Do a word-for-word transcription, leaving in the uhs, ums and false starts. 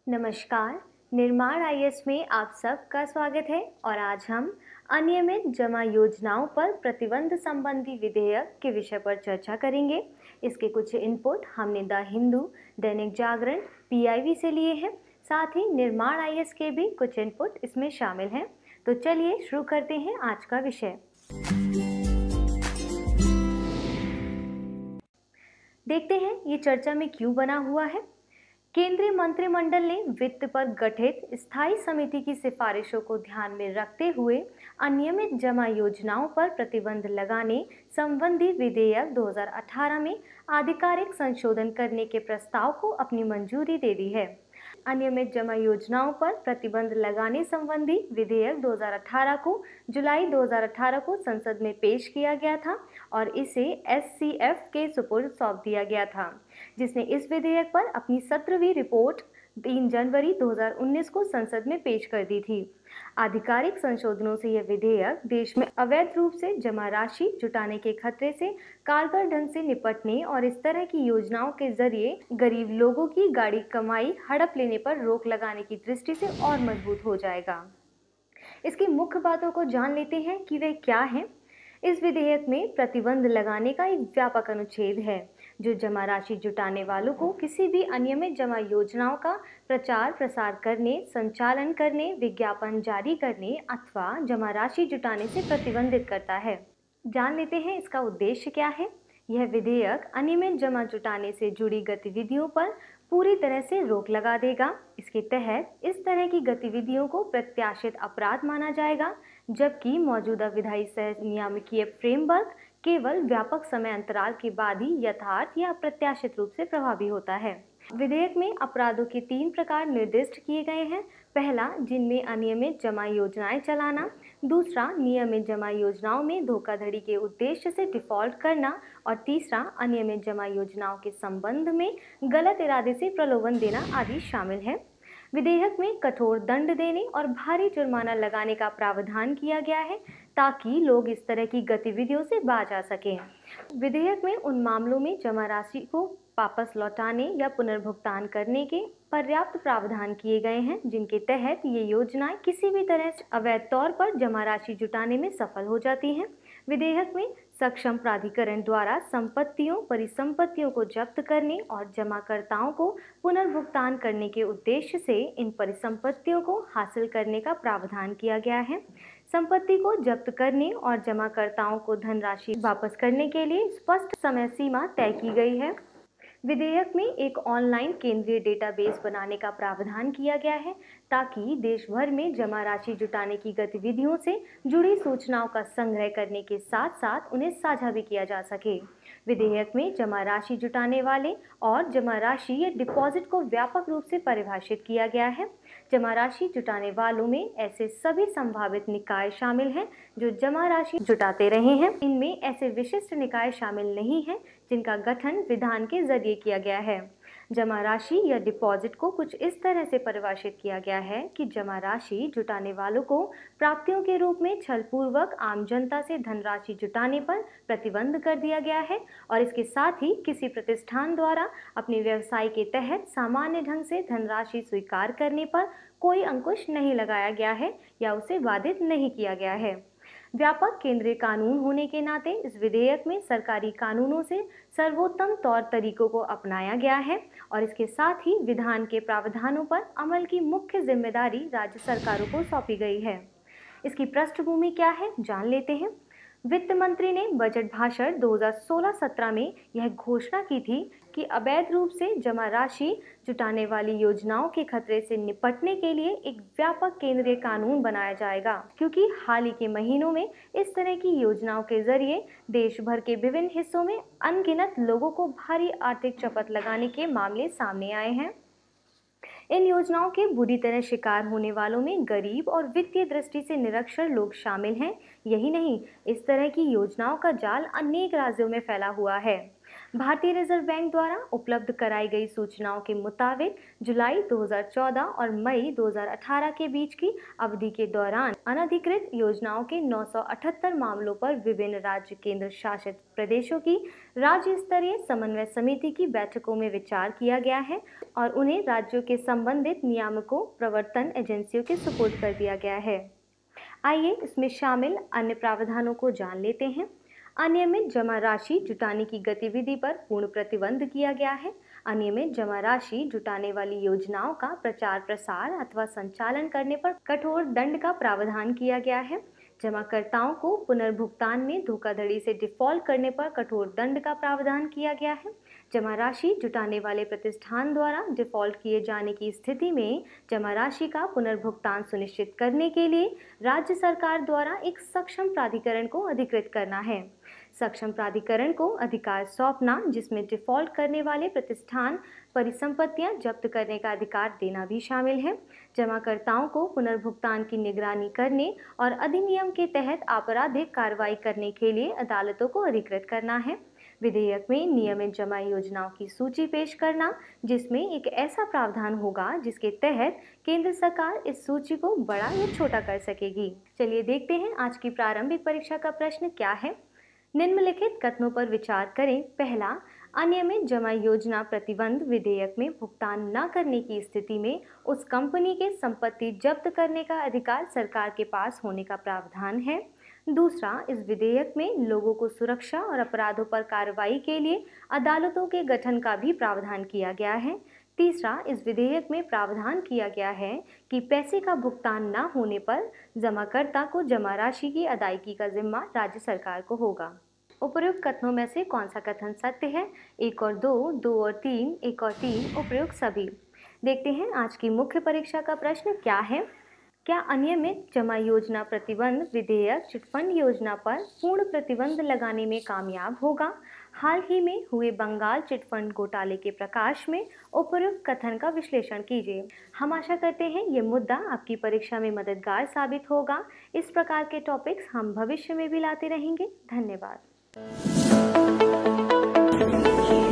नमस्कार। निर्माण आई A S में आप सबका स्वागत है और आज हम अनियमित जमा योजनाओं पर प्रतिबंध संबंधी विधेयक के विषय पर चर्चा करेंगे। इसके कुछ इनपुट हमने the Hindu, Dainik Jagran, P I B से लिए हैं। साथ ही निर्माण आई ए एस के भी कुछ इनपुट इसमें शामिल हैं। तो चलिए शुरू करते हैं आज का विषय। देखते हैं ये चर्चा में क्यों बना हुआ है। केंद्रीय मंत्रिमंडल ने वित्त पर गठित स्थायी समिति की सिफारिशों को ध्यान में रखते हुए अनियमित जमा योजनाओं पर प्रतिबंध लगाने संबंधी विधेयक दो हज़ार अठारह में आधिकारिक संशोधन करने के प्रस्ताव को अपनी मंजूरी दे दी है। अनियमित जमा योजनाओं पर प्रतिबंध लगाने संबंधी विधेयक दो हज़ार अठारह को जुलाई दो हज़ार अठारह को संसद में पेश किया गया था और इसे एस सी एफ के सुपुर्द सौंप दिया गया था, जिसने इस विधेयक पर अपनी सत्रहवीं रिपोर्ट तीन जनवरी दो हज़ार उन्नीस को संसद में पेश कर दी थी। आधिकारिक संशोधनों से यह विधेयक देश में अवैध रूप से जमा राशि जुटाने के खतरे से कारगर ढंग से निपटने और इस तरह की योजनाओं के जरिए गरीब लोगों की गाढ़ी कमाई हड़प लेने पर रोक लगाने की दृष्टि से और मजबूत हो जाएगा। इसकी मुख्य बातों को जान लेते हैं कि वे क्या हैं। इस विधेयक में प्रतिबंध लगाने का एक व्यापक अनुच्छेद है जो जमा राशि जुटाने वालों को किसी भी अनियमित जमा योजनाओं का प्रचार प्रसार करने, संचालन करने, विज्ञापन जारी करने अथवा जमा राशि जुटाने से प्रतिबंधित करता है। जान लेते हैं इसका उद्देश्य क्या है। यह विधेयक अनियमित जमा जुटाने से जुड़ी गतिविधियों पर पूरी तरह से रोक लगा देगा। इसके तहत इस तरह की गतिविधियों को प्रत्याशित अपराध माना जाएगा, जबकि मौजूदा विधायी सह नियामकीय फ्रेमवर्क केवल व्यापक समय अंतराल के बाद ही यथार्थ या अप्रत्याशित रूप से प्रभावी होता है। विधेयक में अपराधों के तीन प्रकार निर्दिष्ट किए गए हैं। पहला, जिनमें अनियमित जमा योजनाएं चलाना। दूसरा, नियमित जमा योजनाओं में धोखाधड़ी के उद्देश्य से डिफॉल्ट करना। और तीसरा, अनियमित जमा योजनाओं के संबंध में गलत इरादे से प्रलोभन देना आदि शामिल है। विधेयक में कठोर दंड देने और भारी जुर्माना लगाने का प्रावधान किया गया है ताकि लोग इस तरह की गतिविधियों से बाज आ सकें। विधेयक में उन मामलों में जमा राशि को वापस लौटाने या पुनर्भुगतान करने के पर्याप्त प्रावधान किए गए हैं, जिनके तहत ये योजनाएं किसी भी तरह से अवैध तौर पर जमा राशि जुटाने में सफल हो जाती हैं। विधेयक में सक्षम प्राधिकरण द्वारा संपत्तियों, परिसंपत्तियों को जब्त करने और जमाकर्ताओं को पुनर्भुगतान करने के उद्देश्य से इन परिसंपत्तियों को हासिल करने का प्रावधान किया गया है। संपत्ति को जब्त करने और जमाकर्ताओं को धनराशि वापस करने के लिए स्पष्ट समय सीमा तय की गई है। विधेयक में एक ऑनलाइन केंद्रीय डेटाबेस बनाने का प्रावधान किया गया है ताकि देश भर में जमा राशि जुटाने की गतिविधियों से जुड़ी सूचनाओं का संग्रह करने के साथ साथ उन्हें साझा भी किया जा सके। विधेयक में जमा राशि जुटाने वाले और जमा राशि या डिपॉजिट को व्यापक रूप से परिभाषित किया गया है। जमा राशि जुटाने वालों में ऐसे सभी संभावित निकाय शामिल हैं जो जमा राशि जुटाते रहे हैं। इनमें ऐसे विशिष्ट निकाय शामिल नहीं हैं जिनका गठन विधान के जरिए किया गया है। जमा राशि या डिपॉजिट को कुछ इस तरह से परिभाषित किया गया है कि जमा राशि जुटाने वालों को प्राप्तियों के रूप में छलपूर्वक आम जनता से धनराशि जुटाने पर प्रतिबंध कर दिया गया है और इसके साथ ही किसी प्रतिष्ठान द्वारा अपने व्यवसाय के तहत सामान्य ढंग से धनराशि स्वीकार करने पर कोई अंकुश नहीं लगाया गया है या उसे बाधित नहीं किया गया है। व्यापक केंद्रीय कानून होने के नाते इस विधेयक में सरकारी कानूनों से सर्वोत्तम तौर तरीकों को अपनाया गया है और इसके साथ ही विधान के प्रावधानों पर अमल की मुख्य जिम्मेदारी राज्य सरकारों को सौंपी गई है। इसकी पृष्ठभूमि क्या है, जान लेते हैं। वित्त मंत्री ने बजट भाषण दो हज़ार सोलह सत्रह में यह घोषणा की थी कि अवैध रूप से जमा राशि जुटाने वाली योजनाओं के खतरे से निपटने के लिए एक व्यापक केंद्रीय कानून बनाया जाएगा, क्योंकि हाल ही के महीनों में इस तरह की योजनाओं के जरिए देश भर के विभिन्न हिस्सों में अनगिनत लोगों को भारी आर्थिक चपत लगाने के मामले सामने आए हैं। इन योजनाओं के बुरी तरह शिकार होने वालों में गरीब और वित्तीय दृष्टि से निरक्षर लोग शामिल हैं। यही नहीं, इस तरह की योजनाओं का जाल अनेक राज्यों में फैला हुआ है। भारतीय रिजर्व बैंक द्वारा उपलब्ध कराई गई सूचनाओं के मुताबिक जुलाई दो हज़ार चौदह और मई दो हज़ार अठारह के बीच की अवधि के दौरान अनधिकृत योजनाओं के नौ सौ अठहत्तर मामलों पर विभिन्न राज्य केंद्र शासित प्रदेशों की राज्य स्तरीय समन्वय समिति की बैठकों में विचार किया गया है और उन्हें राज्यों के संबंधित नियामकों प्रवर्तन एजेंसियों के सुपुर्द कर दिया गया है। आइए इसमें शामिल अन्य प्रावधानों को जान लेते हैं। अनियमित जमा राशि जुटाने की गतिविधि पर पूर्ण प्रतिबंध किया गया है। अनियमित जमा राशि जुटाने वाली योजनाओं का प्रचार प्रसार अथवा संचालन करने पर कठोर दंड का प्रावधान किया गया है। जमाकर्ताओं को पुनर्भुगतान में धोखाधड़ी से डिफॉल्ट करने पर कठोर दंड का प्रावधान किया गया है। जमा राशि जुटाने वाले प्रतिष्ठान द्वारा डिफॉल्ट किए जाने की स्थिति में जमा राशि का पुनर्भुगतान सुनिश्चित करने के लिए राज्य सरकार द्वारा एक सक्षम प्राधिकरण को अधिकृत करना है। सक्षम प्राधिकरण को अधिकार सौंपना, जिसमें डिफॉल्ट करने वाले प्रतिष्ठान परिसंपत्तियां जब्त करने का अधिकार देना भी शामिल है। जमाकर्ताओं को पुनर्भुगतान की निगरानी करने और अधिनियम के तहत आपराधिक कार्रवाई करने के लिए अदालतों को अधिकृत करना है। विधेयक में नियमित जमा योजनाओं की सूची पेश करना, जिसमें एक ऐसा प्रावधान होगा जिसके तहत केंद्र सरकार इस सूची को बड़ा या छोटा कर सकेगी। चलिए देखते हैं आज की प्रारंभिक परीक्षा का प्रश्न क्या है। निम्नलिखित कथनों पर विचार करें। पहला, अनियमित जमा योजना प्रतिबंध विधेयक में भुगतान न करने की स्थिति में उस कंपनी के संपत्ति जब्त करने का अधिकार सरकार के पास होने का प्रावधान है। दूसरा, इस विधेयक में लोगों को सुरक्षा और अपराधों पर कार्रवाई के लिए अदालतों के गठन का भी प्रावधान किया गया है। तीसरा, इस विधेयक में प्रावधान किया गया है कि पैसे का भुगतान न होने पर जमाकर्ता को जमा राशि की अदायगी का जिम्मा राज्य सरकार को होगा। उपयुक्त कथनों में से कौन सा कथन सत्य है? एक और दो, दो और तीन, एक और तीन, उपयुक्त सभी। देखते हैं आज की मुख्य परीक्षा का प्रश्न क्या है। क्या अनियमित जमा योजना प्रतिबंध विधेयक चिटफंड योजना पर पूर्ण प्रतिबंध लगाने में कामयाब होगा? हाल ही में हुए बंगाल चिटफंड घोटाले के प्रकाश में उपयुक्त कथन का विश्लेषण कीजिए। हम आशा करते हैं ये मुद्दा आपकी परीक्षा में मददगार साबित होगा। इस प्रकार के टॉपिक्स हम भविष्य में भी लाते रहेंगे। धन्यवाद।